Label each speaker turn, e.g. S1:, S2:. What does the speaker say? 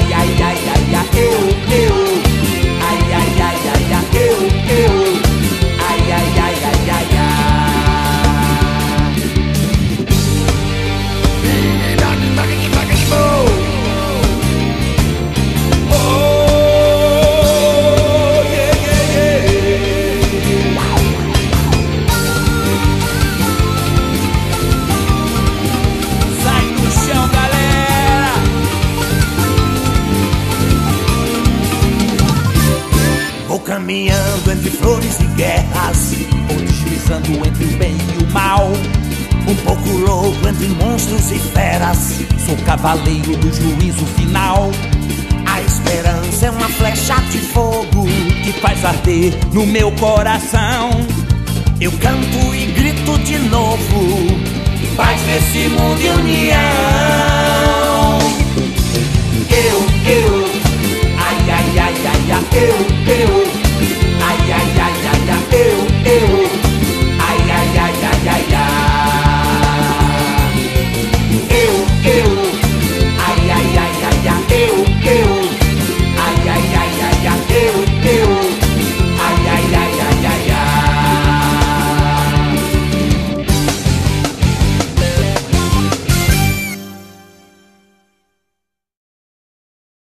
S1: Ai, ai, ai, ai, ai, eu. Ai, ai, ai, ai, ai, eu. Ai, ai, ai, ai, ai, ai.
S2: Caminhando entre flores e guerras,
S1: vou deslizando entre o bem e o mal,
S2: um pouco louco entre monstros e feras.
S1: Sou cavaleiro do juízo final.
S2: A esperança é uma flecha de fogo
S1: que faz arder no meu coração.
S2: Eu canto e grito de novo:
S1: paz nesse mundo e união.